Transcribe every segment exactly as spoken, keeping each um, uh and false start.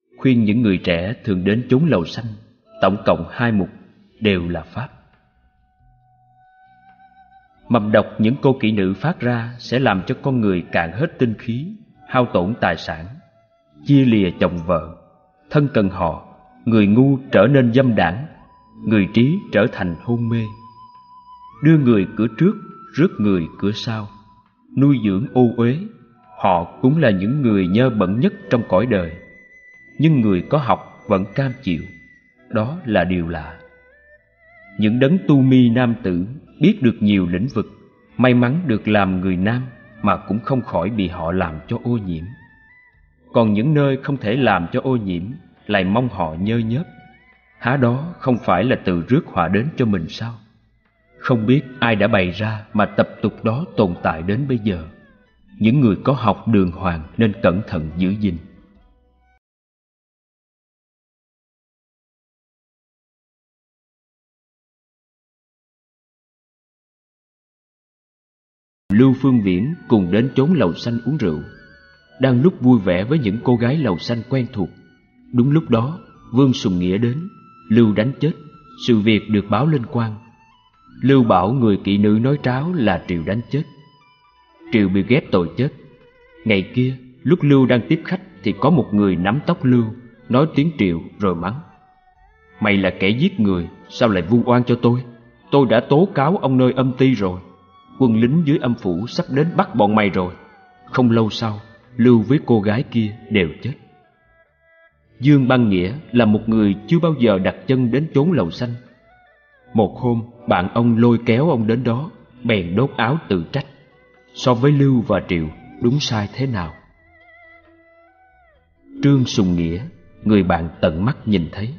khuyên những người trẻ thường đến chốn lầu xanh. Tổng cộng hai mục đều là pháp. Mầm độc những cô kỹ nữ phát ra sẽ làm cho con người cạn hết tinh khí, hao tổn tài sản, chia lìa chồng vợ, thân cần họ, người ngu trở nên dâm đãng, người trí trở thành hôn mê. Đưa người cửa trước, rước người cửa sau, nuôi dưỡng ô uế. Họ cũng là những người nhơ bẩn nhất trong cõi đời, nhưng người có học vẫn cam chịu. Đó là điều lạ. Những đấng tu mi nam tử biết được nhiều lĩnh vực, may mắn được làm người nam mà cũng không khỏi bị họ làm cho ô nhiễm. Còn những nơi không thể làm cho ô nhiễm lại mong họ nhơ nhớp. Há đó không phải là tự rước họa đến cho mình sao? Không biết ai đã bày ra mà tập tục đó tồn tại đến bây giờ. Những người có học đường hoàng nên cẩn thận giữ gìn. Lưu Phương Viễn cùng đến chốn lầu xanh uống rượu. Đang lúc vui vẻ với những cô gái lầu xanh quen thuộc, đúng lúc đó Vương Sùng Nghĩa đến. Lưu đánh chết, sự việc được báo lên quan. Lưu bảo người kỹ nữ nói tráo là Triệu đánh chết. Triệu bị ghép tội chết. Ngày kia lúc Lưu đang tiếp khách thì có một người nắm tóc Lưu, nói tiếng Triệu rồi mắng: "Mày là kẻ giết người, sao lại vu oan cho tôi? Tôi đã tố cáo ông nơi âm ty rồi. Quân lính dưới âm phủ sắp đến bắt bọn mày rồi." Không lâu sau, Lưu với cô gái kia đều chết. Dương Băng Nghĩa là một người chưa bao giờ đặt chân đến chốn lầu xanh. Một hôm, bạn ông lôi kéo ông đến đó, bèn đốt áo tự trách. So với Lưu và Triệu, đúng sai thế nào? Trương Sùng Nghĩa, người bạn tận mắt nhìn thấy.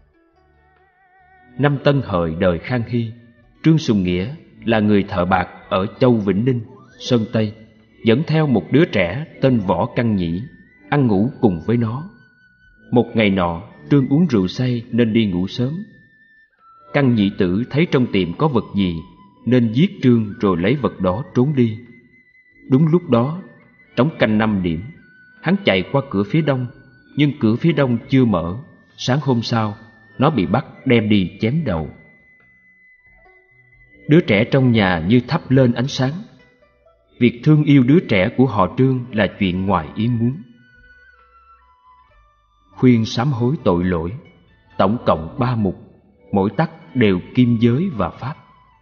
Năm Tân Hợi đời Khang Hy, Trương Sùng Nghĩa là người thợ bạc ở Châu Vĩnh Ninh, Sơn Tây, dẫn theo một đứa trẻ tên Võ Căn Nhĩ, ăn ngủ cùng với nó. Một ngày nọ, Trương uống rượu say nên đi ngủ sớm. Căn Nhĩ tử thấy trong tiệm có vật gì nên giết Trương rồi lấy vật đó trốn đi. Đúng lúc đó, trống canh năm điểm, hắn chạy qua cửa phía đông, nhưng cửa phía đông chưa mở. Sáng hôm sau, nó bị bắt đem đi chém đầu. Đứa trẻ trong nhà như thắp lên ánh sáng. Việc thương yêu đứa trẻ của họ Trương là chuyện ngoài ý muốn. Khuyên sám hối tội lỗi, tổng cộng ba mục, mỗi tắc đều kim giới và pháp.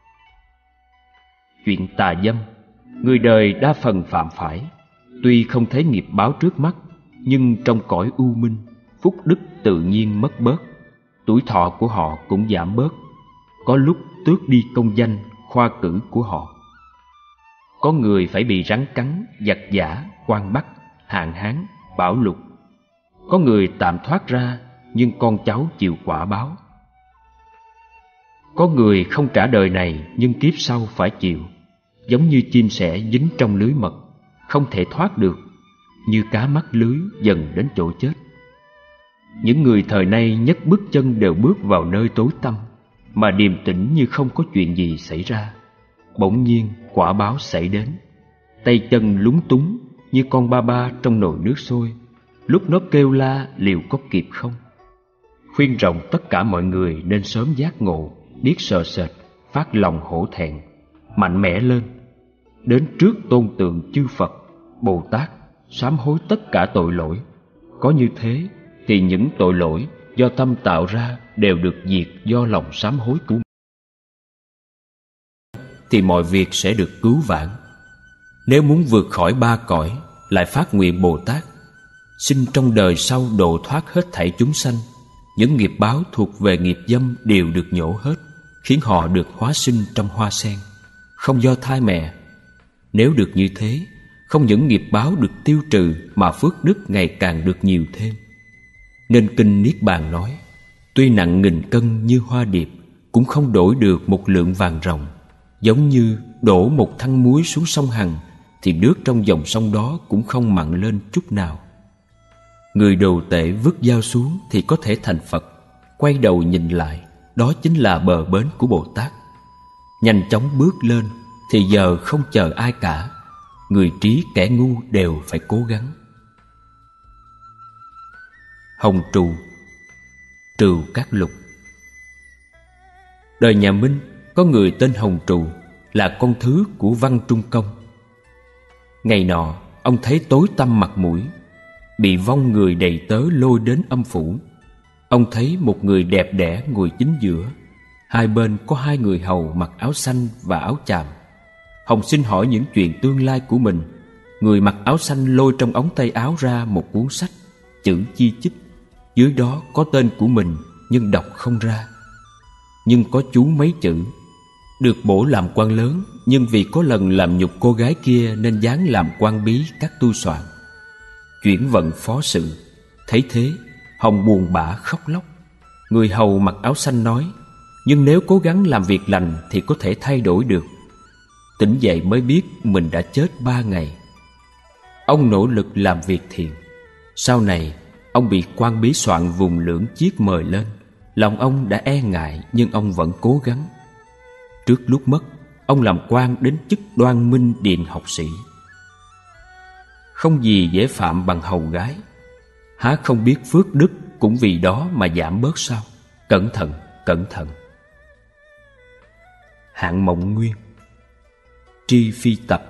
Chuyện tà dâm, người đời đa phần phạm phải. Tuy không thấy nghiệp báo trước mắt, nhưng trong cõi u minh, phúc đức tự nhiên mất bớt, tuổi thọ của họ cũng giảm bớt. Có lúc tước đi công danh, khoa cử của họ. Có người phải bị rắn cắn, giặc giã, quan bắt, hạn hán, bão lụt. Có người tạm thoát ra, nhưng con cháu chịu quả báo. Có người không trả đời này, nhưng kiếp sau phải chịu. Giống như chim sẻ dính trong lưới mật, không thể thoát được, như cá mắc lưới dần đến chỗ chết. Những người thời nay nhấc bước chân đều bước vào nơi tối tăm, mà điềm tĩnh như không có chuyện gì xảy ra. Bỗng nhiên quả báo xảy đến, tay chân lúng túng như con ba ba trong nồi nước sôi. Lúc nó kêu la liệu có kịp không? Khuyên rộng tất cả mọi người nên sớm giác ngộ, biết sợ sệt, phát lòng hổ thẹn, mạnh mẽ lên, đến trước tôn tượng chư Phật, Bồ Tát, sám hối tất cả tội lỗi. Có như thế thì những tội lỗi do tâm tạo ra đều được diệt do lòng sám hối của mình, thì mọi việc sẽ được cứu vãn. Nếu muốn vượt khỏi ba cõi, lại phát nguyện Bồ Tát, xin trong đời sau độ thoát hết thảy chúng sanh. Những nghiệp báo thuộc về nghiệp dâm đều được nhổ hết, khiến họ được hóa sinh trong hoa sen, không do thai mẹ. Nếu được như thế, không những nghiệp báo được tiêu trừ mà phước đức ngày càng được nhiều thêm. Nên kinh Niết Bàn nói, tuy nặng nghìn cân như hoa điệp, cũng không đổi được một lượng vàng ròng. Giống như đổ một thăng muối xuống sông Hằng, thì nước trong dòng sông đó cũng không mặn lên chút nào. Người đồ tể vứt dao xuống thì có thể thành Phật. Quay đầu nhìn lại, đó chính là bờ bến của Bồ Tát. Nhanh chóng bước lên thì giờ không chờ ai cả. Người trí kẻ ngu đều phải cố gắng. Hồng Trù, Trừu Cát Lục. Đời nhà Minh có người tên Hồng Trù, là con thứ của Văn Trung Công. Ngày nọ ông thấy tối tăm mặt mũi, bị vong người đầy tớ lôi đến âm phủ. Ông thấy một người đẹp đẽ ngồi chính giữa, hai bên có hai người hầu mặc áo xanh và áo chàm. Hồng xin hỏi những chuyện tương lai của mình. Người mặc áo xanh lôi trong ống tay áo ra một cuốn sách, chữ chi chít. Dưới đó có tên của mình nhưng đọc không ra, nhưng có chú mấy chữ: được bổ làm quan lớn, nhưng vì có lần làm nhục cô gái kia nên giáng làm quan bí các tu soạn. Chuyển vận phó sự. Thấy thế, Hồng buồn bã khóc lóc. Người hầu mặc áo xanh nói: nhưng nếu cố gắng làm việc lành thì có thể thay đổi được. Tỉnh dậy mới biết mình đã chết ba ngày. Ông nỗ lực làm việc thiện. Sau này ông bị quan bí soạn vùng lưỡng chiếc mời lên. Lòng ông đã e ngại nhưng ông vẫn cố gắng. Trước lúc mất, ông làm quan đến chức Đoan Minh Điền học sĩ. Không gì dễ phạm bằng hầu gái. Há không biết phước đức cũng vì đó mà giảm bớt sao? Cẩn thận, cẩn thận. Hạng Mộng Nguyên, Tri Phi Tập.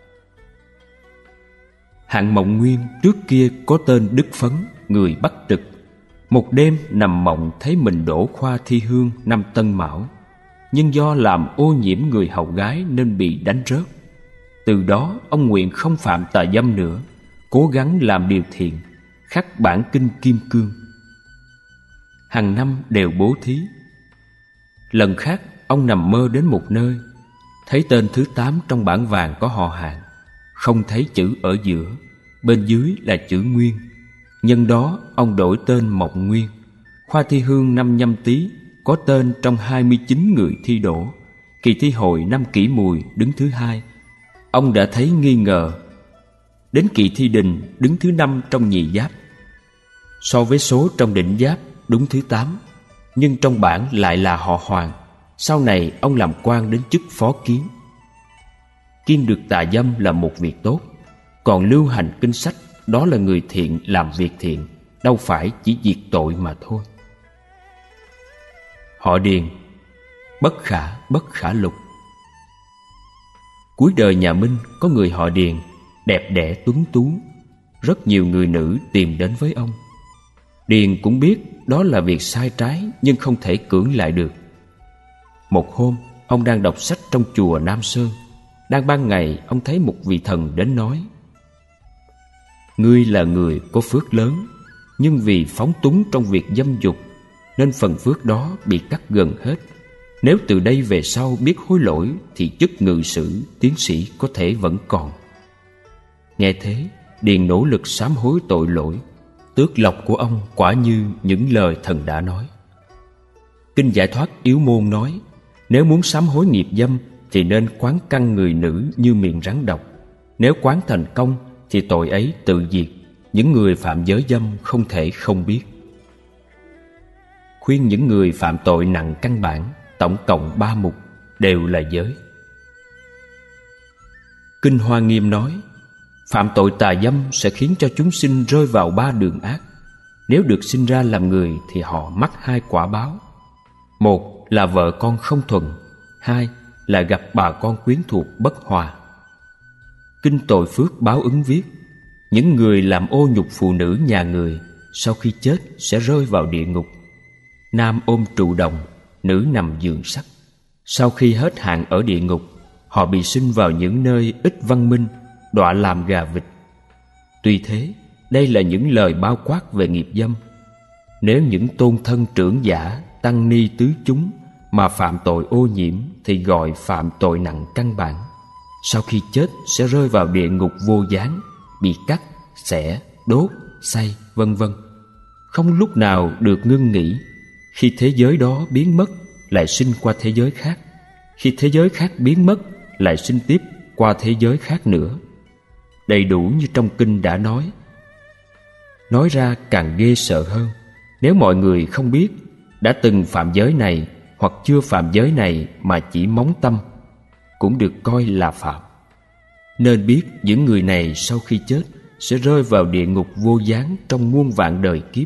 Hạng Mộng Nguyên trước kia có tên Đức Phấn, người Bắc Trực. Một đêm nằm mộng thấy mình đổ khoa thi hương năm Tân Mão, nhưng do làm ô nhiễm người hầu gái nên bị đánh rớt. Từ đó ông nguyện không phạm tà dâm nữa, cố gắng làm điều thiện, khắc bản kinh Kim Cương. Hàng năm đều bố thí. Lần khác ông nằm mơ đến một nơi, thấy tên thứ tám trong bảng vàng có họ Hạng, không thấy chữ ở giữa, bên dưới là chữ Nguyên. Nhân đó ông đổi tên Mộng Nguyên. Khoa thi hương năm Nhâm Tý có tên trong hai mươi chín người thi đỗ. Kỳ thi hội năm Kỷ Mùi đứng thứ hai. Ông đã thấy nghi ngờ. Đến kỳ thi đình đứng thứ năm trong nhì giáp. So với số trong định giáp đúng thứ tám, nhưng trong bảng lại là họ Hoàng. Sau này ông làm quan đến chức phó kiến. Kiêng được tà dâm là một việc tốt, còn lưu hành kinh sách đó là người thiện làm việc thiện, đâu phải chỉ diệt tội mà thôi. Họ Điền, Bất Khả Bất Khả Lục. Cuối đời nhà Minh có người họ Điền, đẹp đẽ tuấn tú. Rất nhiều người nữ tìm đến với ông. Điền cũng biết đó là việc sai trái, nhưng không thể cưỡng lại được. Một hôm, ông đang đọc sách trong chùa Nam Sơn. Đang ban ngày, ông thấy một vị thần đến nói: ngươi là người có phước lớn, nhưng vì phóng túng trong việc dâm dục nên phần phước đó bị cắt gần hết. Nếu từ đây về sau biết hối lỗi thì chức ngự sử, tiến sĩ có thể vẫn còn. Nghe thế, Điền nỗ lực sám hối tội lỗi. Tước lộc của ông quả như những lời thần đã nói. Kinh Giải Thoát Yếu Môn nói: nếu muốn sám hối nghiệp dâm thì nên quán căn người nữ như miệng rắn độc. Nếu quán thành công thì tội ấy tự diệt. Những người phạm giới dâm không thể không biết. Khuyên những người phạm tội nặng căn bản, tổng cộng ba mục, đều là giới. Kinh Hoa Nghiêm nói: phạm tội tà dâm sẽ khiến cho chúng sinh rơi vào ba đường ác. Nếu được sinh ra làm người thì họ mắc hai quả báo. Một là vợ con không thuần, hai là gặp bà con quyến thuộc bất hòa. Kinh Tội Phước Báo Ứng viết: những người làm ô nhục phụ nữ nhà người sau khi chết sẽ rơi vào địa ngục. Nam ôm trụ đồng, nữ nằm giường sắt. Sau khi hết hạn ở địa ngục, họ bị sinh vào những nơi ít văn minh, đọa làm gà vịt. Tuy thế, đây là những lời bao quát về nghiệp dâm. Nếu những tôn thân trưởng giả, tăng ni tứ chúng mà phạm tội ô nhiễm thì gọi phạm tội nặng căn bản. Sau khi chết sẽ rơi vào địa ngục vô gián, bị cắt, xẻ, đốt, xay, vân vân. Không lúc nào được ngưng nghỉ. Khi thế giới đó biến mất, lại sinh qua thế giới khác. Khi thế giới khác biến mất, lại sinh tiếp qua thế giới khác nữa. Đầy đủ như trong kinh đã nói. Nói ra càng ghê sợ hơn. Nếu mọi người không biết đã từng phạm giới này hoặc chưa phạm giới này mà chỉ móng tâm, cũng được coi là phạm. Nên biết những người này sau khi chết sẽ rơi vào địa ngục vô gián trong muôn vạn đời kiếp,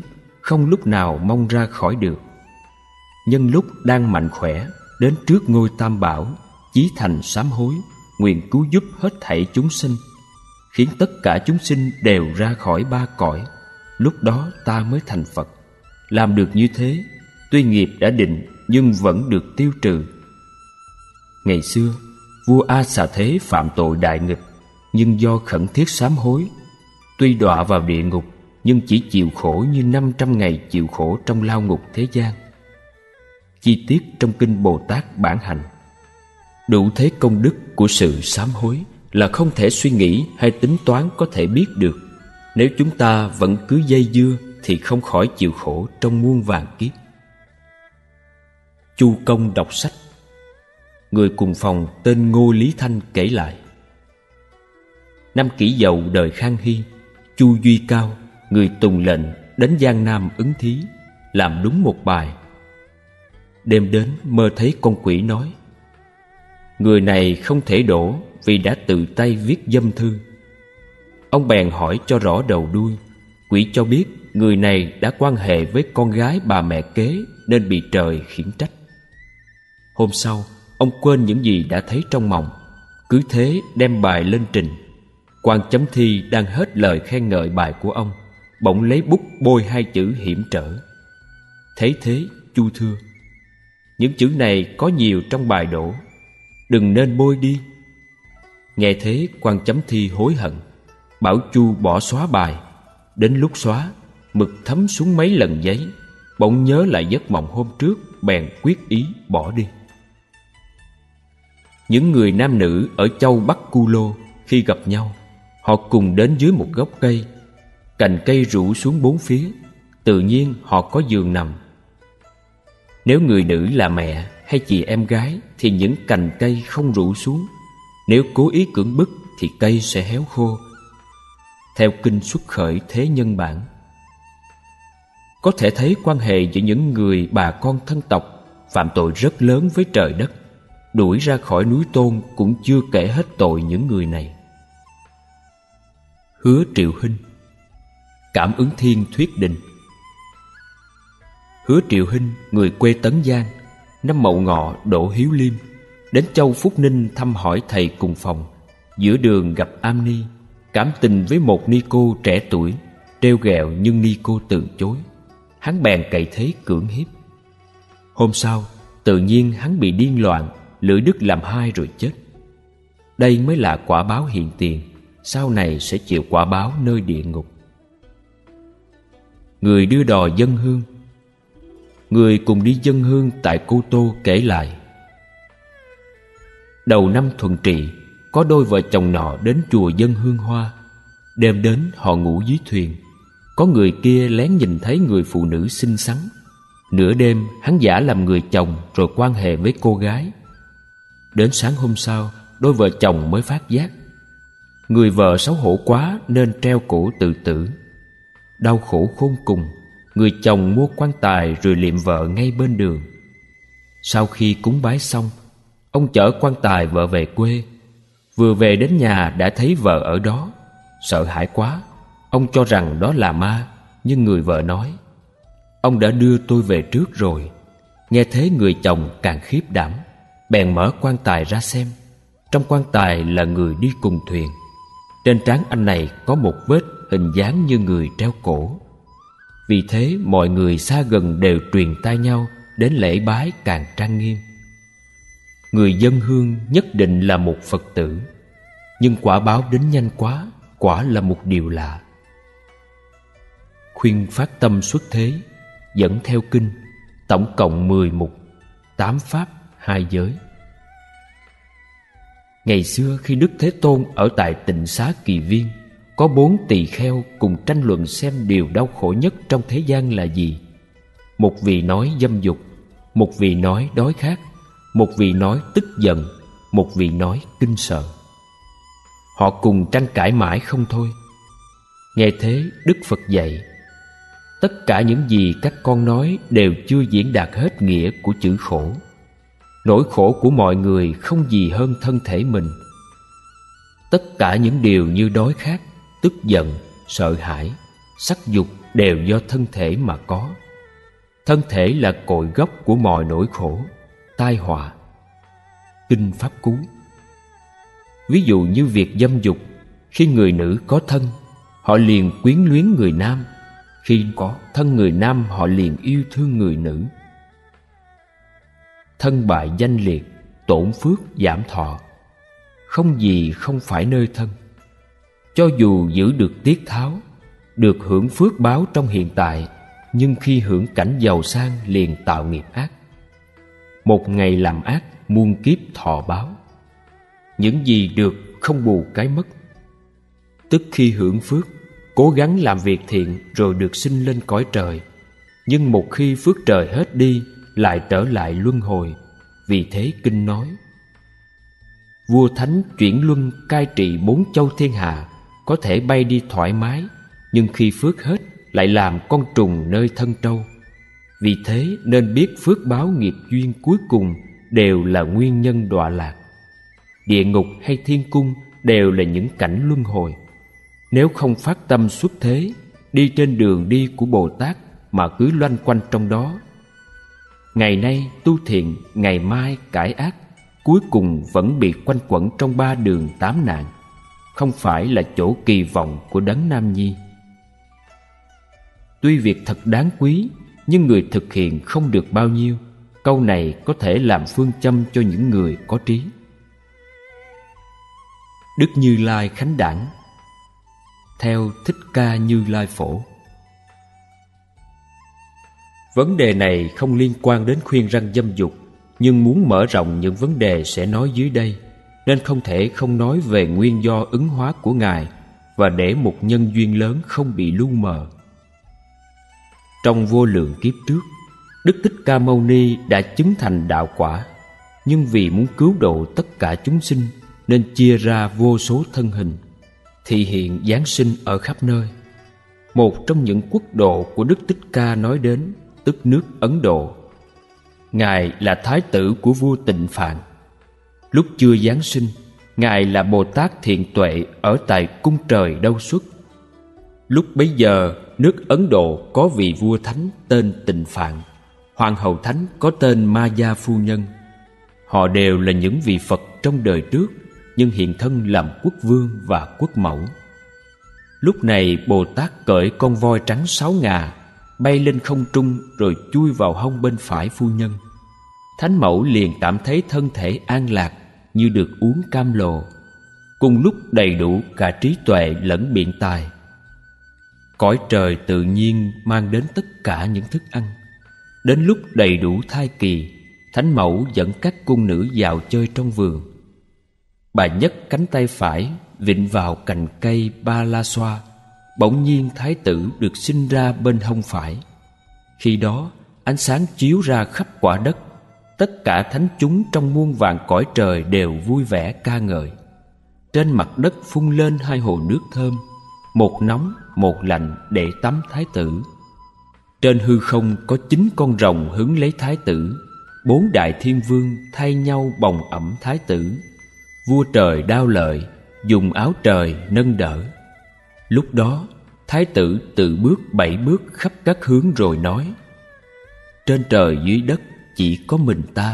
không lúc nào mong ra khỏi được. Nhân lúc đang mạnh khỏe, đến trước ngôi Tam Bảo, chí thành sám hối, nguyện cứu giúp hết thảy chúng sinh, khiến tất cả chúng sinh đều ra khỏi ba cõi. Lúc đó ta mới thành Phật. Làm được như thế, tuy nghiệp đã định nhưng vẫn được tiêu trừ. Ngày xưa, vua A Xà Thế phạm tội đại nghịch, nhưng do khẩn thiết sám hối, tuy đọa vào địa ngục nhưng chỉ chịu khổ như năm trăm ngày chịu khổ trong lao ngục thế gian. Chi tiết trong kinh Bồ Tát Bản Hành. Đủ thế công đức của sự sám hối là không thể suy nghĩ hay tính toán có thể biết được. Nếu chúng ta vẫn cứ dây dưa thì không khỏi chịu khổ trong muôn vàn kiếp. Chu Công đọc sách. Người cùng phòng tên Ngô Lý Thanh kể lại: năm Kỷ Dậu đời Khang Hy, Chu Duy Cao, người tùng lệnh đến Giang Nam ứng thí, làm đúng một bài. Đêm đến mơ thấy con quỷ nói: người này không thể đổ vì đã tự tay viết dâm thư. Ông bèn hỏi cho rõ đầu đuôi. Quỷ cho biết người này đã quan hệ với con gái bà mẹ kế nên bị trời khiển trách. Hôm sau, ông quên những gì đã thấy trong mộng, cứ thế đem bài lên trình. Quan chấm thi đang hết lời khen ngợi bài của ông, bỗng lấy bút bôi hai chữ hiểm trở. Thấy thế, Chu thưa: những chữ này có nhiều trong bài đổ, đừng nên bôi đi. Nghe thế, quan chấm thi hối hận, bảo Chu bỏ xóa bài. Đến lúc xóa, mực thấm xuống mấy lần giấy, bỗng nhớ lại giấc mộng hôm trước, bèn quyết ý bỏ đi. Những người nam nữ ở châu Bắc Cu Lô khi gặp nhau, họ cùng đến dưới một gốc cây. Cành cây rủ xuống bốn phía, tự nhiên họ có giường nằm. Nếu người nữ là mẹ hay chị em gái thì những cành cây không rủ xuống. Nếu cố ý cưỡng bức thì cây sẽ héo khô. Theo kinh Xuất Khởi Thế Nhân Bản, có thể thấy quan hệ giữa những người bà con thân tộc phạm tội rất lớn với trời đất, đuổi ra khỏi núi Tôn cũng chưa kể hết tội những người này. Hứa Triệu Hinh. Cảm ứng thiên thuyết định. Hứa Triệu Hinh, người quê Tấn Giang, năm Mậu Ngọ đỗ Hiếu Liêm, đến châu Phúc Ninh thăm hỏi thầy cùng phòng. Giữa đường gặp Am Ni, cảm tình với một ni cô trẻ tuổi, trêu ghẹo nhưng ni cô từ chối. Hắn bèn cậy thế cưỡng hiếp. Hôm sau, tự nhiên hắn bị điên loạn, lưỡi đứt làm hai rồi chết. Đây mới là quả báo hiện tiền, sau này sẽ chịu quả báo nơi địa ngục. Người đưa đò dâng hương. Người cùng đi dâng hương tại Cô Tô kể lại: đầu năm Thuận Trị, có đôi vợ chồng nọ đến chùa dâng hương hoa. Đêm đến họ ngủ dưới thuyền. Có người kia lén nhìn thấy người phụ nữ xinh xắn. Nửa đêm hắn giả làm người chồng rồi quan hệ với cô gái. Đến sáng hôm sau, đôi vợ chồng mới phát giác. Người vợ xấu hổ quá nên treo cổ tự tử. Đau khổ khôn cùng, người chồng mua quan tài rồi liệm vợ ngay bên đường. Sau khi cúng bái xong, ông chở quan tài vợ về quê. Vừa về đến nhà đã thấy vợ ở đó. Sợ hãi quá, ông cho rằng đó là ma. Nhưng người vợ nói: ông đã đưa tôi về trước rồi. Nghe thế người chồng càng khiếp đảm, bèn mở quan tài ra xem. Trong quan tài là người đi cùng thuyền. Trên trán anh này có một vết hình dáng như người treo cổ. Vì thế mọi người xa gần đều truyền tai nhau đến lễ bái càng trang nghiêm. Người dâng hương nhất định là một Phật tử, nhưng quả báo đến nhanh quá, quả là một điều lạ. Khuyên phát tâm xuất thế, dẫn theo kinh, tổng cộng mười mục, tám pháp, hai giới. Ngày xưa khi Đức Thế Tôn ở tại Tịnh Xá Kỳ Viên, có bốn tỳ kheo cùng tranh luận xem điều đau khổ nhất trong thế gian là gì. Một vị nói dâm dục, một vị nói đói khát, một vị nói tức giận, một vị nói kinh sợ. Họ cùng tranh cãi mãi không thôi. Nghe thế Đức Phật dạy: tất cả những gì các con nói đều chưa diễn đạt hết nghĩa của chữ khổ. Nỗi khổ của mọi người không gì hơn thân thể mình. Tất cả những điều như đói khát, tức giận, sợ hãi, sắc dục, đều do thân thể mà có. Thân thể là cội gốc của mọi nỗi khổ, tai họa. Kinh Pháp Cú. Ví dụ như việc dâm dục, khi người nữ có thân, họ liền quyến luyến người nam; khi có thân người nam, họ liền yêu thương người nữ. Thân bại danh liệt, tổn phước giảm thọ. Không gì không phải nơi thân. Cho dù giữ được tiết tháo, được hưởng phước báo trong hiện tại, nhưng khi hưởng cảnh giàu sang liền tạo nghiệp ác. Một ngày làm ác, muôn kiếp thọ báo. Những gì được không bù cái mất. Tức khi hưởng phước, cố gắng làm việc thiện rồi được sinh lên cõi trời, nhưng một khi phước trời hết đi, lại trở lại luân hồi. Vì thế kinh nói: vua thánh chuyển luân cai trị bốn châu thiên hạ, có thể bay đi thoải mái, nhưng khi phước hết lại làm con trùng nơi thân trâu. Vì thế nên biết phước báo nghiệp duyên cuối cùng đều là nguyên nhân đọa lạc. Địa ngục hay thiên cung đều là những cảnh luân hồi. Nếu không phát tâm xuất thế, đi trên đường đi của Bồ Tát mà cứ loanh quanh trong đó, ngày nay tu thiện, ngày mai cải ác, cuối cùng vẫn bị quanh quẩn trong ba đường tám nạn, không phải là chỗ kỳ vọng của Đấng Nam Nhi. Tuy việc thật đáng quý, nhưng người thực hiện không được bao nhiêu. Câu này có thể làm phương châm cho những người có trí. Đức Như Lai Khánh Đản. Theo Thích Ca Như Lai Phổ. Vấn đề này không liên quan đến khuyên răn dâm dục, nhưng muốn mở rộng những vấn đề sẽ nói dưới đây, nên không thể không nói về nguyên do ứng hóa của Ngài và để một nhân duyên lớn không bị lu mờ. Trong vô lượng kiếp trước, Đức Thích Ca Mâu Ni đã chứng thành đạo quả, nhưng vì muốn cứu độ tất cả chúng sinh nên chia ra vô số thân hình, thị hiện giáng sinh ở khắp nơi. Một trong những quốc độ của Đức Thích Ca nói đến, tức nước Ấn Độ. Ngài là thái tử của vua Tịnh Phạn. Lúc chưa giáng sinh, Ngài là Bồ Tát thiện tuệ ở tại cung trời Đâu Xuất. Lúc bấy giờ, nước Ấn Độ có vị vua thánh tên Tịnh Phạn, hoàng hậu thánh có tên Ma Gia Phu Nhân. Họ đều là những vị Phật trong đời trước, nhưng hiện thân làm quốc vương và quốc mẫu. Lúc này Bồ Tát cởi con voi trắng sáu ngà, bay lên không trung rồi chui vào hông bên phải phu nhân. Thánh mẫu liền cảm thấy thân thể an lạc như được uống cam lồ, cùng lúc đầy đủ cả trí tuệ lẫn biện tài. Cõi trời tự nhiên mang đến tất cả những thức ăn. Đến lúc đầy đủ thai kỳ, thánh mẫu dẫn các cung nữ vào chơi trong vườn. Bà nhấc cánh tay phải vịn vào cành cây ba la xoa, bỗng nhiên thái tử được sinh ra bên hông phải. Khi đó ánh sáng chiếu ra khắp quả đất, tất cả thánh chúng trong muôn vàn cõi trời đều vui vẻ ca ngợi. Trên mặt đất phun lên hai hồ nước thơm, một nóng một lạnh để tắm thái tử. Trên hư không có chín con rồng hứng lấy thái tử, bốn đại thiên vương thay nhau bồng ẵm thái tử. Vua trời Đao Lợi dùng áo trời nâng đỡ. Lúc đó thái tử tự bước bảy bước khắp các hướng rồi nói: trên trời dưới đất chỉ có mình ta.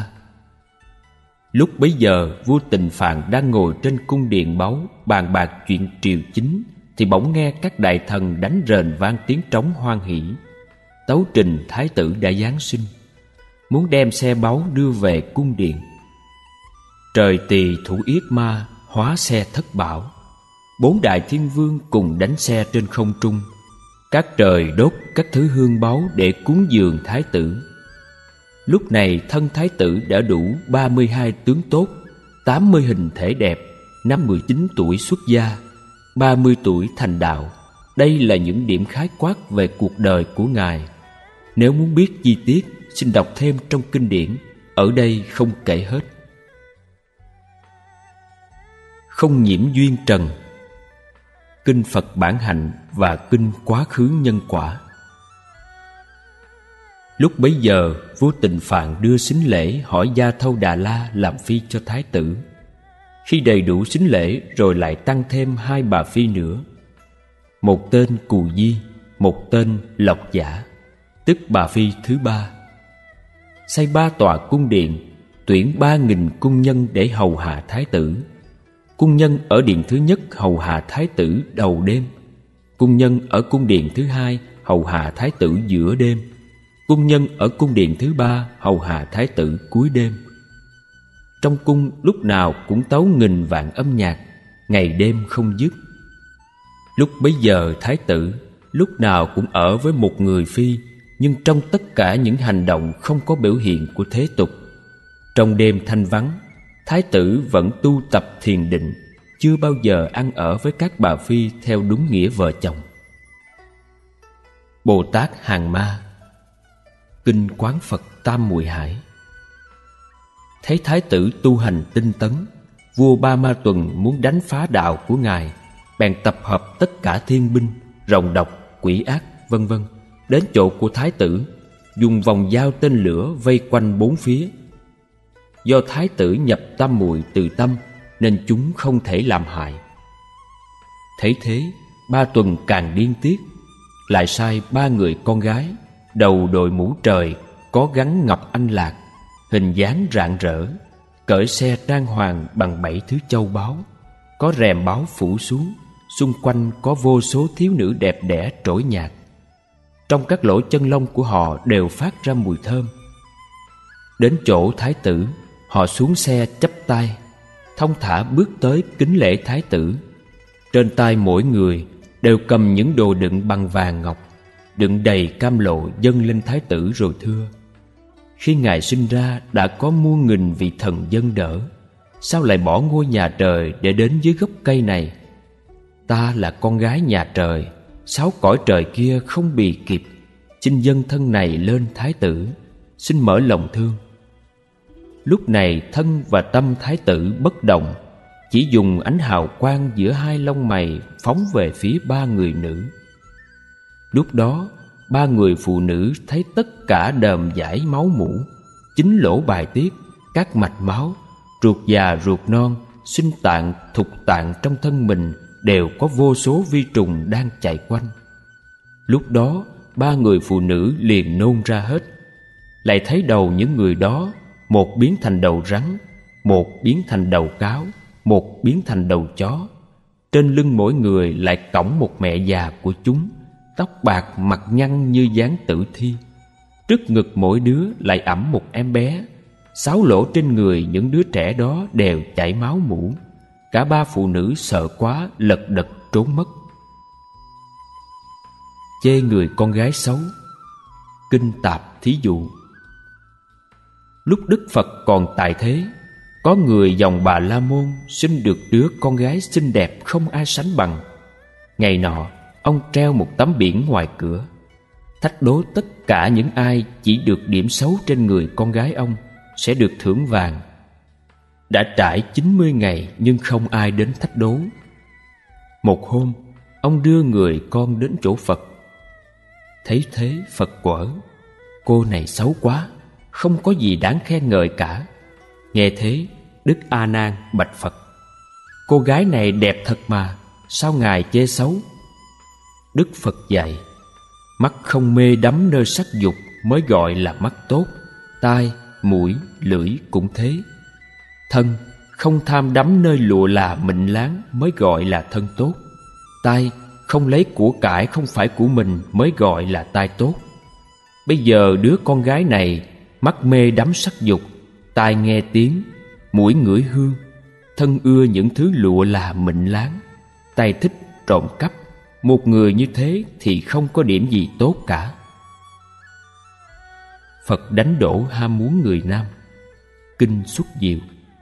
Lúc bấy giờ vua Tịnh Phạn đang ngồi trên cung điện báu bàn bạc chuyện triều chính, thì bỗng nghe các đại thần đánh rền vang tiếng trống hoan hỉ, tấu trình thái tử đã giáng sinh, muốn đem xe báu đưa về cung điện. Trời Tỳ Thủ Yết Ma hóa xe thất bảo, bốn đại thiên vương cùng đánh xe trên không trung. Các trời đốt các thứ hương báu để cúng dường thái tử. Lúc này thân thái tử đã đủ ba mươi hai tướng tốt, tám mươi hình thể đẹp, năm mười chín tuổi xuất gia, ba mươi tuổi thành đạo. Đây là những điểm khái quát về cuộc đời của Ngài. Nếu muốn biết chi tiết, xin đọc thêm trong kinh điển, ở đây không kể hết. Không nhiễm duyên trần. Kinh Phật Bản Hạnh và Kinh Quá Khứ Nhân Quả. Lúc bấy giờ vua Tịnh Phạn đưa sính lễ hỏi Gia Thâu Đà La làm phi cho thái tử. Khi đầy đủ sính lễ rồi lại tăng thêm hai bà phi nữa, một tên Cù Di, một tên Lộc Giả, tức bà phi thứ ba. Xây ba tòa cung điện, tuyển ba nghìn cung nhân để hầu hạ thái tử. Cung nhân ở điện thứ nhất hầu hạ thái tử đầu đêm, cung nhân ở cung điện thứ hai hầu hạ thái tử giữa đêm, cung nhân ở cung điện thứ ba hầu hạ thái tử cuối đêm. Trong cung lúc nào cũng tấu nghìn vạn âm nhạc, ngày đêm không dứt. Lúc bấy giờ thái tử lúc nào cũng ở với một người phi, nhưng trong tất cả những hành động không có biểu hiện của thế tục. Trong đêm thanh vắng, thái tử vẫn tu tập thiền định, chưa bao giờ ăn ở với các bà phi theo đúng nghĩa vợ chồng. Bồ Tát Hàng Ma. Kinh Quán Phật Tam Muội Hải. Thấy thái tử tu hành tinh tấn, vua Ba Ma Tuần muốn đánh phá đạo của ngài, bèn tập hợp tất cả thiên binh, rồng độc, quỷ ác, vân vân đến chỗ của thái tử, dùng vòng dao tên lửa vây quanh bốn phía. Do thái tử nhập tam muội từ tâm, nên chúng không thể làm hại. Thấy thế, Ba Tuần càng điên tiết, lại sai ba người con gái, đầu đội mũ trời, có gắn ngọc anh lạc, hình dáng rạng rỡ, cởi xe trang hoàng bằng bảy thứ châu báu, có rèm báo phủ xuống, xung quanh có vô số thiếu nữ đẹp đẽ trỗi nhạt. Trong các lỗ chân lông của họ đều phát ra mùi thơm. Đến chỗ thái tử, họ xuống xe chắp tay, thong thả bước tới kính lễ thái tử. Trên tay mỗi người đều cầm những đồ đựng bằng vàng ngọc, đựng đầy cam lộ dâng lên thái tử rồi thưa: Khi ngài sinh ra đã có muôn nghìn vị thần dâng đỡ, sao lại bỏ ngôi nhà trời để đến dưới gốc cây này? Ta là con gái nhà trời, sáu cõi trời kia không bì kịp, xin dâng thân này lên thái tử, xin mở lòng thương. Lúc này thân và tâm thái tử bất động, chỉ dùng ánh hào quang giữa hai lông mày phóng về phía ba người nữ. Lúc đó ba người phụ nữ thấy tất cả đờm dãi máu mủ, chín lỗ bài tiết, các mạch máu, ruột già ruột non, sinh tạng thục tạng trong thân mình đều có vô số vi trùng đang chạy quanh. Lúc đó ba người phụ nữ liền nôn ra hết. Lại thấy đầu những người đó, một biến thành đầu rắn, một biến thành đầu cáo, một biến thành đầu chó. Trên lưng mỗi người lại cõng một mẹ già của chúng, tóc bạc mặt nhăn như dáng tử thi. Trước ngực mỗi đứa lại ẵm một em bé. Sáu lỗ trên người những đứa trẻ đó đều chảy máu mủ. Cả ba phụ nữ sợ quá lật đật trốn mất. Chê người con gái xấu. Kinh Tạp thí dụ. Lúc Đức Phật còn tại thế, có người dòng Bà La Môn sinh được đứa con gái xinh đẹp không ai sánh bằng. Ngày nọ, ông treo một tấm biển ngoài cửa, thách đố tất cả những ai chỉ được điểm xấu trên người con gái ông sẽ được thưởng vàng. Đã trải chín mươi ngày nhưng không ai đến thách đố. Một hôm, ông đưa người con đến chỗ Phật. Thấy thế, Phật quở: Cô này xấu quá, không có gì đáng khen ngợi cả. Nghe thế, Đức A Nan bạch Phật: Cô gái này đẹp thật mà, sao ngài chê xấu? Đức Phật dạy: Mắt không mê đắm nơi sắc dục mới gọi là mắt tốt. Tai, mũi, lưỡi cũng thế. Thân không tham đắm nơi lụa là mịn láng mới gọi là thân tốt. Tai không lấy của cải không phải của mình mới gọi là tai tốt. Bây giờ đứa con gái này mắt mê đắm sắc dục, tai nghe tiếng, mũi ngửi hương, thân ưa những thứ lụa là mịn láng, tay thích trộm cắp. Một người như thế thì không có điểm gì tốt cả. Phật đánh đổ ham muốn người nam. Kinh Xuất Diệu.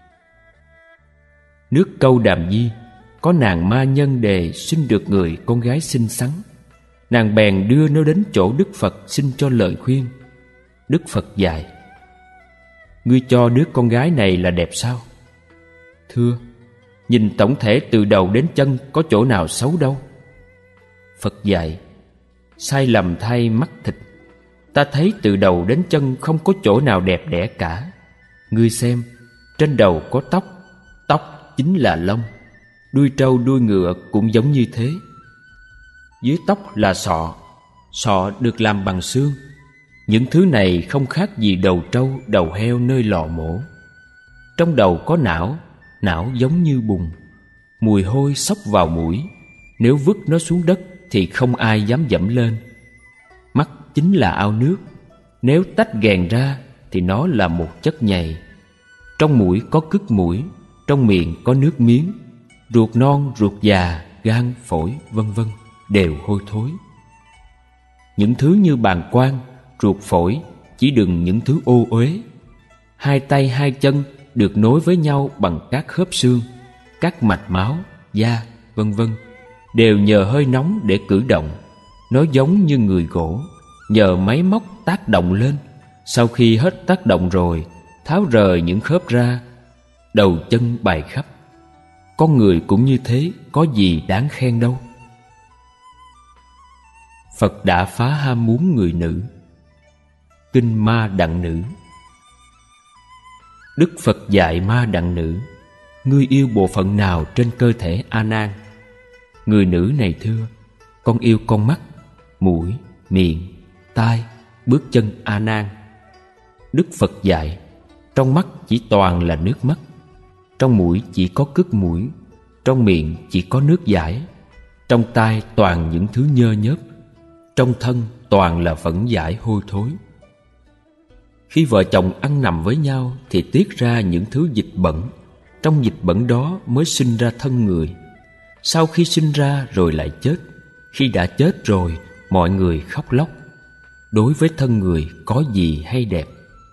Nước Câu Đàm Di có nàng ma nhân đề sinh được người con gái xinh xắn. Nàng bèn đưa nó đến chỗ Đức Phật xin cho lời khuyên. Đức Phật dạy: Ngươi cho đứa con gái này là đẹp sao? Thưa: Nhìn tổng thể từ đầu đến chân có chỗ nào xấu đâu. Phật dạy: Sai lầm thay mắt thịt. Ta thấy từ đầu đến chân không có chỗ nào đẹp đẽ cả. Ngươi xem, trên đầu có tóc, tóc chính là lông. Đuôi trâu đuôi ngựa cũng giống như thế. Dưới tóc là sọ, sọ được làm bằng xương. Những thứ này không khác gì đầu trâu, đầu heo nơi lò mổ. Trong đầu có não, não giống như bùn. Mùi hôi xốc vào mũi, nếu vứt nó xuống đất thì không ai dám dẫm lên. Mắt chính là ao nước, nếu tách ghèn ra thì nó là một chất nhầy. Trong mũi có cứt mũi, trong miệng có nước miếng. Ruột non, ruột già, gan, phổi, vân vân đều hôi thối. Những thứ như bàng quang, ruột phổi chỉ đựng những thứ ô uế. Hai tay hai chân được nối với nhau bằng các khớp xương, các mạch máu, da, vân vân đều nhờ hơi nóng để cử động. Nó giống như người gỗ, nhờ máy móc tác động lên. Sau khi hết tác động rồi, tháo rời những khớp ra, đầu chân bày khắp. Con người cũng như thế, có gì đáng khen đâu. Phật đã phá ham muốn người nữ. Kinh Ma Đặng Nữ. Đức Phật dạy Ma Đặng Nữ: ngươi yêu bộ phận nào trên cơ thể A Nan? Người nữ này thưa: con yêu con mắt, mũi, miệng, tai, bước chân A Nan. Đức Phật dạy: trong mắt chỉ toàn là nước mắt, trong mũi chỉ có cứt mũi, trong miệng chỉ có nước dãi, trong tai toàn những thứ nhơ nhớp, trong thân toàn là phẫn dãi hôi thối. Khi vợ chồng ăn nằm với nhau thì tiết ra những thứ dịch bẩn. Trong dịch bẩn đó mới sinh ra thân người. Sau khi sinh ra rồi lại chết. Khi đã chết rồi, mọi người khóc lóc. Đối với thân người có gì hay đẹp?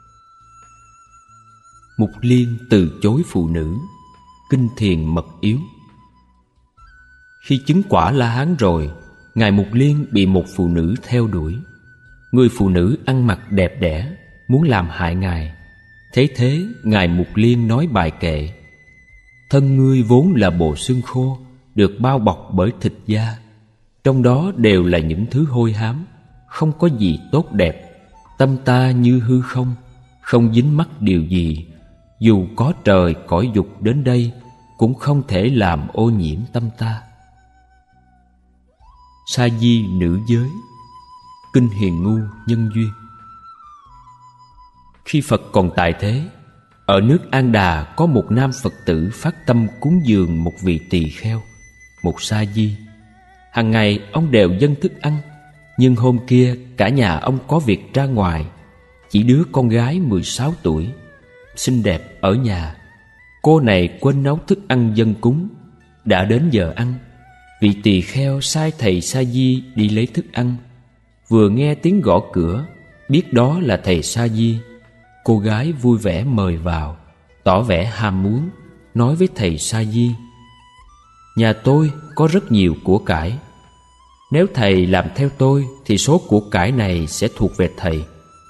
Mục Liên từ chối phụ nữ. Kinh Thiền Mật Yếu. Khi chứng quả La Hán rồi, Ngài Mục Liên bị một phụ nữ theo đuổi. Người phụ nữ ăn mặc đẹp đẽ, muốn làm hại Ngài. Thế thế, Ngài Mục Liên nói bài kệ: thân ngươi vốn là bộ xương khô, được bao bọc bởi thịt da. Trong đó đều là những thứ hôi hám, không có gì tốt đẹp. Tâm ta như hư không, không dính mắc điều gì. Dù có trời cõi dục đến đây, cũng không thể làm ô nhiễm tâm ta. Sa di nữ giới. Kinh Hiền Ngu Nhân Duyên. Khi Phật còn tại thế, ở nước An Đà có một nam Phật tử phát tâm cúng dường một vị tỳ kheo, một sa di. Hàng ngày ông đều dâng thức ăn, nhưng hôm kia cả nhà ông có việc ra ngoài. Chỉ đứa con gái mười sáu tuổi, xinh đẹp ở nhà. Cô này quên nấu thức ăn dâng cúng. Đã đến giờ ăn, vị tỳ kheo sai thầy sa di đi lấy thức ăn. Vừa nghe tiếng gõ cửa, biết đó là thầy sa di. Cô gái vui vẻ mời vào, tỏ vẻ ham muốn, nói với thầy sa di: nhà tôi có rất nhiều của cải. Nếu thầy làm theo tôi thì số của cải này sẽ thuộc về thầy.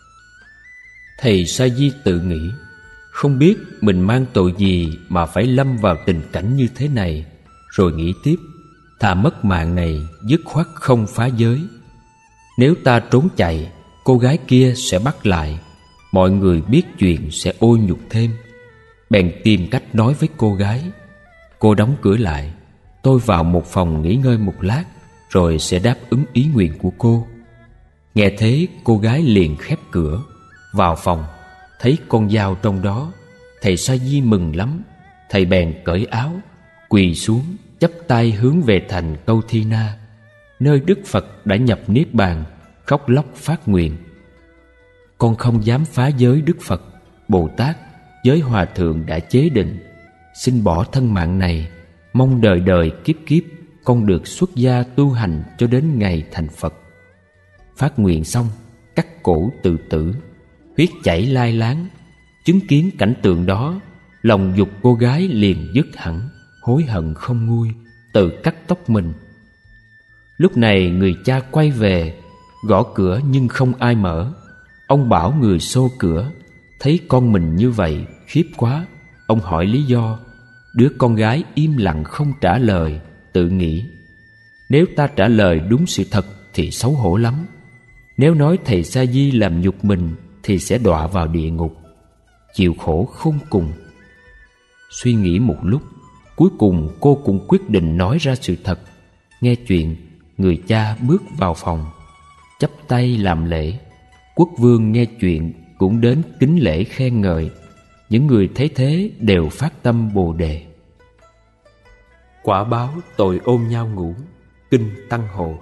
Thầy sa di tự nghĩ, không biết mình mang tội gì mà phải lâm vào tình cảnh như thế này. Rồi nghĩ tiếp, thà mất mạng này dứt khoát không phá giới. Nếu ta trốn chạy, cô gái kia sẽ bắt lại, mọi người biết chuyện sẽ ô nhục thêm. Bèn tìm cách nói với cô gái: cô đóng cửa lại, tôi vào một phòng nghỉ ngơi một lát, rồi sẽ đáp ứng ý nguyện của cô. Nghe thế, cô gái liền khép cửa, vào phòng, thấy con dao trong đó. Thầy sa di mừng lắm. Thầy bèn cởi áo, quỳ xuống, chắp tay hướng về thành Câu Thi Na, nơi Đức Phật đã nhập niết bàn, khóc lóc phát nguyện: con không dám phá giới Đức Phật, Bồ Tát, giới Hòa Thượng đã chế định. Xin bỏ thân mạng này, mong đời đời kiếp kiếp con được xuất gia tu hành cho đến ngày thành Phật. Phát nguyện xong, cắt cổ tự tử, huyết chảy lai láng. Chứng kiến cảnh tượng đó, lòng dục cô gái liền dứt hẳn, hối hận không nguôi, tự cắt tóc mình. Lúc này người cha quay về, gõ cửa nhưng không ai mở. Ông bảo người xô cửa, thấy con mình như vậy khiếp quá. Ông hỏi lý do. Đứa con gái im lặng không trả lời, tự nghĩ: nếu ta trả lời đúng sự thật thì xấu hổ lắm. Nếu nói thầy sa di làm nhục mình thì sẽ đọa vào địa ngục, chịu khổ khôn cùng. Suy nghĩ một lúc, cuối cùng cô cũng quyết định nói ra sự thật. Nghe chuyện, người cha bước vào phòng. chắp tay làm lễ. Quốc vương nghe chuyện cũng đến kính lễ khen ngợi. Những người thấy thế đều phát tâm Bồ đề. Quả báo tội ôm nhau ngủ. Kinh Tăng Hộ.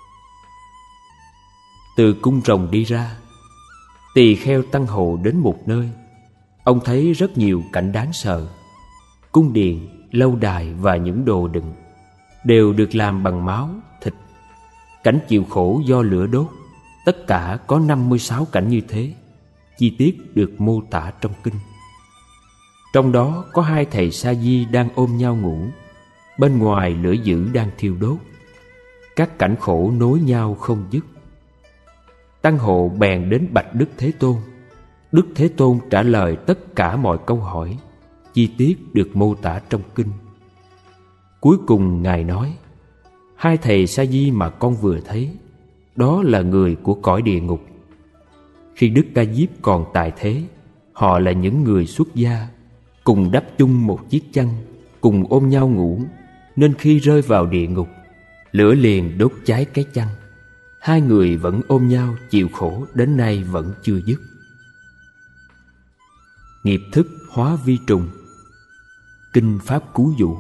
Từ cung rồng đi ra, tỳ kheo Tăng Hộ đến một nơi. Ông thấy rất nhiều cảnh đáng sợ. Cung điện, lâu đài và những đồ đựng đều được làm bằng máu, thịt. Cảnh chịu khổ do lửa đốt, tất cả có năm mươi sáu cảnh như thế. Chi tiết được mô tả trong kinh. Trong đó có hai thầy sa di đang ôm nhau ngủ. Bên ngoài lửa dữ đang thiêu đốt. Các cảnh khổ nối nhau không dứt. Tăng Hộ bèn đến bạch Đức Thế Tôn. Đức Thế Tôn trả lời tất cả mọi câu hỏi. Chi tiết được mô tả trong kinh. Cuối cùng Ngài nói: hai thầy sa di mà con vừa thấy, đó là người của cõi địa ngục. Khi Đức Ca Diếp còn tại thế, họ là những người xuất gia, cùng đắp chung một chiếc chăn, cùng ôm nhau ngủ, nên khi rơi vào địa ngục, lửa liền đốt cháy cái chăn. Hai người vẫn ôm nhau chịu khổ đến nay vẫn chưa dứt. Nghiệp thức hóa vi trùng. Kinh Pháp Cú Dụ.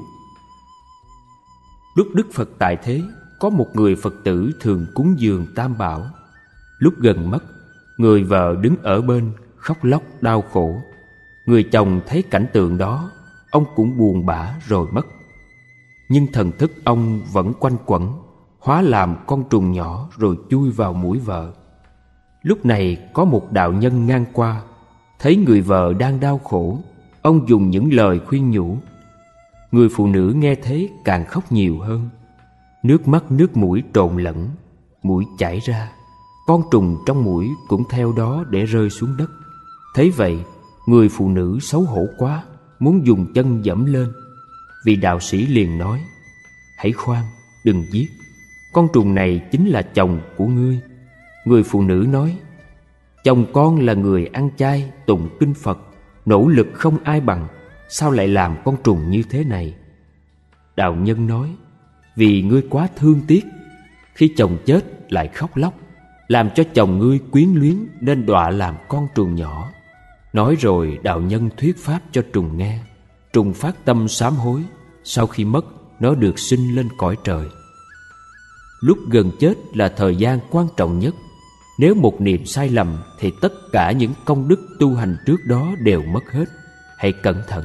Lúc Đức Phật tại thế, có một người Phật tử thường cúng dường Tam Bảo. Lúc gần mất, người vợ đứng ở bên khóc lóc đau khổ. Người chồng thấy cảnh tượng đó, ông cũng buồn bã rồi mất. Nhưng thần thức ông vẫn quanh quẩn, hóa làm con trùng nhỏ rồi chui vào mũi vợ. Lúc này có một đạo nhân ngang qua, thấy người vợ đang đau khổ, ông dùng những lời khuyên nhủ. Người phụ nữ nghe thế càng khóc nhiều hơn. Nước mắt nước mũi trộn lẫn, mũi chảy ra. Con trùng trong mũi cũng theo đó để rơi xuống đất. Thấy vậy, người phụ nữ xấu hổ quá, muốn dùng chân giẫm lên. Vị đạo sĩ liền nói: hãy khoan, đừng giết. Con trùng này chính là chồng của ngươi. Người phụ nữ nói: chồng con là người ăn chay, tụng kinh Phật, nỗ lực không ai bằng, sao lại làm con trùng như thế này? Đạo nhân nói: vì ngươi quá thương tiếc, khi chồng chết lại khóc lóc, làm cho chồng ngươi quyến luyến nên đọa làm con trùng nhỏ. Nói rồi đạo nhân thuyết pháp cho trùng nghe. Trùng phát tâm sám hối, sau khi mất nó được sinh lên cõi trời. Lúc gần chết là thời gian quan trọng nhất. Nếu một niệm sai lầm thì tất cả những công đức tu hành trước đó đều mất hết. Hãy cẩn thận.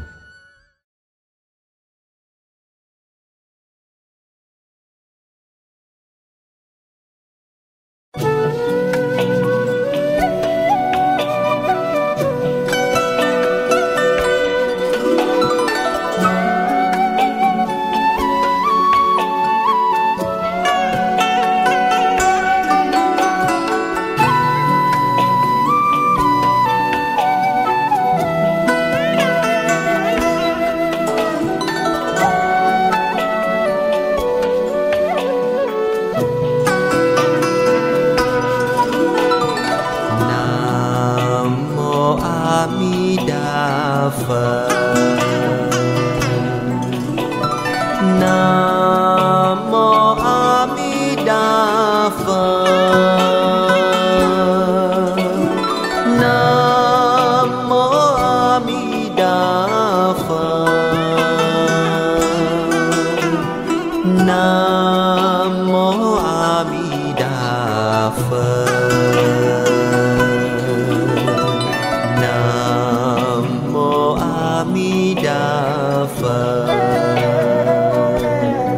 Phật.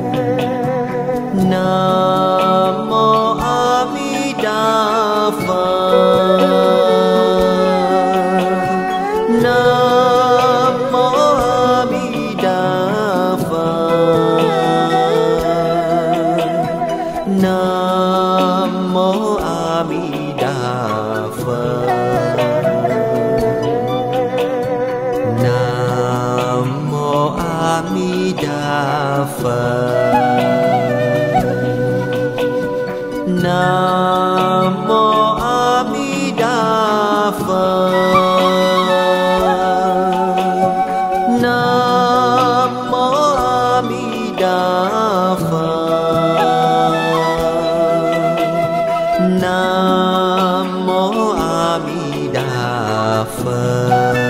Phật.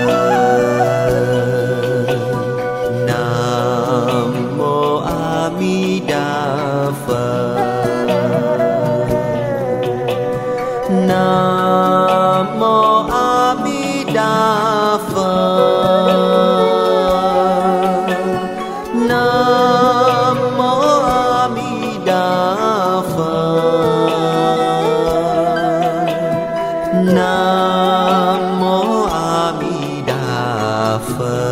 Nam mô A Di Đà Phật. Nam mô A Di Đà Phật. Nam mô A Di Đà Phật. Nam mô A Di Đà Phật.